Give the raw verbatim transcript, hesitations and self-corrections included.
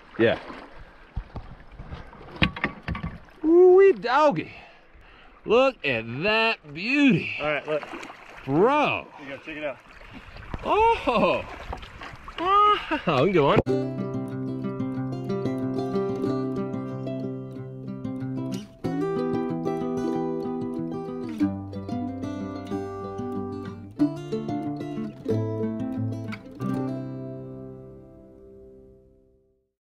Yeah. Woo-wee doggy. Look at that beauty. All right, look. Bro. You gotta check it out. Oh. Wow. We can go on.